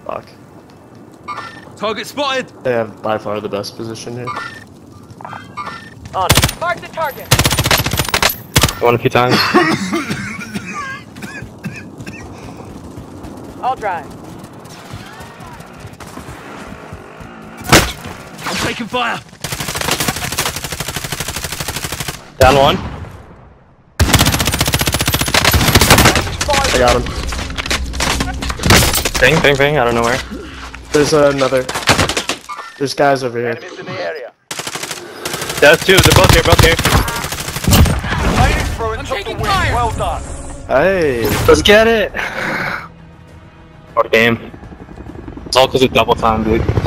Fuck. Target spotted! They have by far the best position here. On it. Mark the target. One a few times. I'll drive. I'm taking fire! Down one. I got him. Bang, bang, bang, out of nowhere. There's another. There's guys over here. Enemies in the area. That's two, they're both here, both here. Fighting through and took the win. Well done. Hey. Let's get it! What game? It's all because of double time, dude.